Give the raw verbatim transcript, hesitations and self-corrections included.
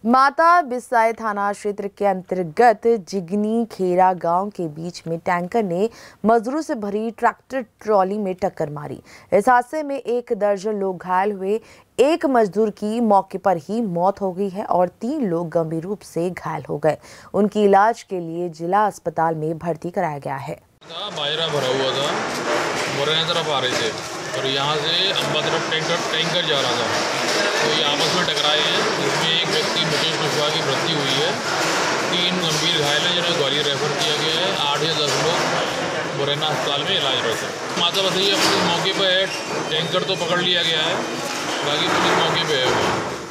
माता बिसाई थाना क्षेत्र के अंतर्गत जिगनी खेरा गांव के बीच में टैंकर ने मजदूरों से भरी ट्रैक्टर ट्रॉली में टक्कर मारी। इस हादसे में एक दर्जन लोग घायल हुए। एक मजदूर की मौके पर ही मौत हो गई है और तीन लोग गंभीर रूप से घायल हो गए। उनकी इलाज के लिए जिला अस्पताल में भर्ती कराया गया है। बाजरा भरा हुआ था, मुरैना तरफ आ रहे थे और यहाँ से अम्बा तरफ टैंकर टैंकर जा रहा था, तो ये आपस में टकराए हैं। इसमें एक व्यक्ति मुकेश कुशवाहा की मृत्यु हुई है, तीन गंभीर घायल हैं जिन्हें ग्वालियर रेफर किया गया है। आठ या दस लोग मुरैना अस्पताल में इलाजरत है। माता बताइए अपने मौके पर है, टैंकर तो पकड़ लिया गया है, बाकी पुलिस मौके पर है।